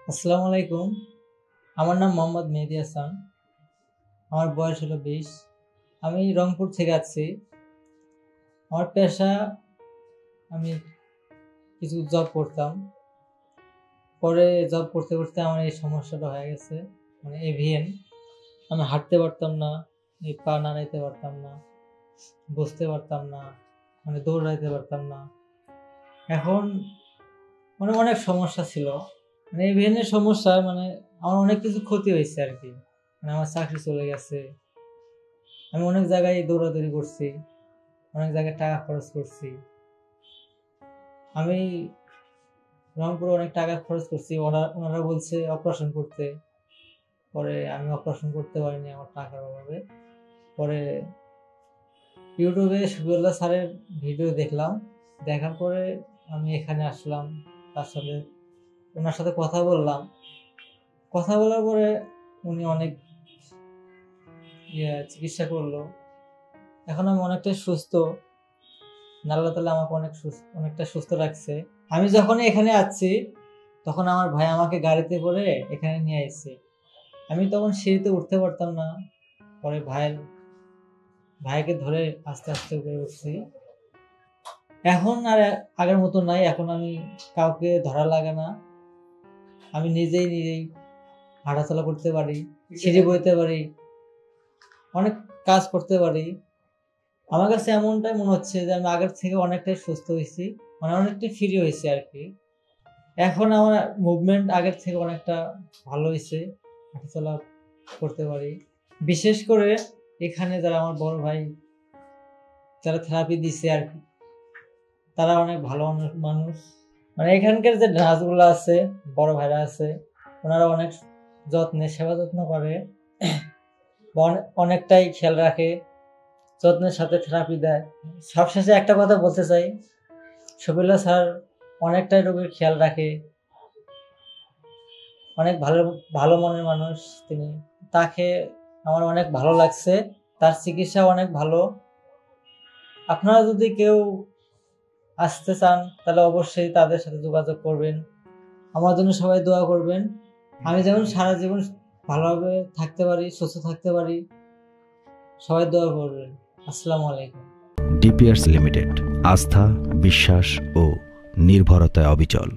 আসসালামু আলাইকুম। আমার নাম মোহাম্মদ মেহেদী হাসান। আমার বয়স হলো 20। আমি রংপুর থেকে আসছি। আমার পেশা, আমি কিছু জব করতাম। পরে জব করতে করতে আমার এই সমস্যাটা হয়ে গেছে, মানে এভিএন। আমি হাঁটতে পারতাম না, এই পা নাড়াইতে পারতাম না, বসতে পারতাম না, মানে দৌড়াইতে পারতাম না। এখন মানে অনেক সমস্যা ছিল, মানে এভিএনের সমস্যা, মানে আমার অনেক কিছু ক্ষতি হয়েছে আর কি। মানে আমার চাকরি চলে গেছে, আমি অনেক জায়গায় দৌড়াদৌড়ি করছি, অনেক জায়গায় টাকা খরচ করছি। আমি রংপুরে অনেক টাকা খরচ করছি, ওনারা বলছে অপারেশন করতে। পরে আমি অপারেশন করতে পারিনি আমার টাকার অভাবে। পরে ইউটিউবে শফিউল্লাহ স্যারের ভিডিও দেখলাম, দেখার পরে আমি এখানে আসলাম। তার সাথে ওনার সাথে কথা বললাম। কথা বলার পরে উনি অনেক চিকিৎসা করলো। এখন আমি অনেকটাই সুস্থ। আল্লাহ তাআলা আমাকে অনেকটা সুস্থ রাখছে। আমি যখন এখানে আসছি তখন আমার ভাই আমাকে গাড়িতে করে এখানে নিয়ে আসছে। আমি তখন সিঁড়িতে উঠতে পারতাম না। পরে ভাইকে ধরে আস্তে আস্তে উপরে উঠছি। এখন আর আগের মতো নাই, এখন আমি কাউকে ধরা লাগে না। আমি নিজেই হাঁটাচলা করতে পারি, সিঁড়ি বইতে পারি, অনেক কাজ করতে পারি। আমার কাছে এমনটাই মনে হচ্ছে যে আমি আগের থেকে অনেকটাই সুস্থ হয়েছি, মানে অনেকটাই ফ্রি হয়েছি আর কি। এখন আমার মুভমেন্ট আগের থেকে অনেকটা ভালো হয়েছে, হাঁটাচলা করতে পারি। বিশেষ করে এখানে যারা আমার বড় ভাই, যারা থেরাপি দিচ্ছে আর কি, তারা অনেক ভালো মানুষ। মানে এখানকার যে নার্সগুলো আছে, বড় ভাইরা আছে, ওনারা অনেক সেবা যত্ন করে, অনেকটাই খেয়াল রাখে, যত্নের সাথে থেরাপি দেয়। সবশেষে একটা কথা বলতে চাই, শফিউল্লাহ স্যার অনেকটাই রোগীর খেয়াল রাখে, অনেক ভালো ভালো মনের মানুষ তিনি। তাকে আমার অনেক ভালো লাগছে, তার চিকিৎসা অনেক ভালো। আপনারা যদি কেউ আসতে চান তাহলে অবশ্যই তাদের সাথে যোগাযোগ করবেন। আমার জন্য সবাই দোয়া করবেন, আমি যেমন সারা জীবন ভালোভাবে থাকতে পারি, সুস্থ থাকতে পারি। সবাই দোয়া করবেন। আসসালামু আলাইকুম। ডিপিআরস লিমিটেড, আস্থা, বিশ্বাস ও নির্ভরতায় অবিচল।